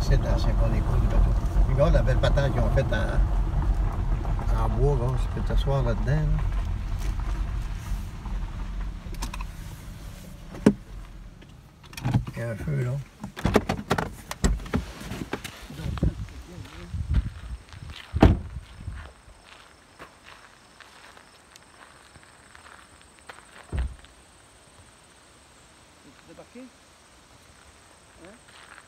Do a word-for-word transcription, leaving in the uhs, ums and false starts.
ici, à Saint-Paul-des-Cours, le bateau. Regarde la belle patente qu'ils ont faite en, en bois, gars. Tu peux t'asseoir là-dedans. Là. Il y a un feu, là. Tu débarqué? Hein?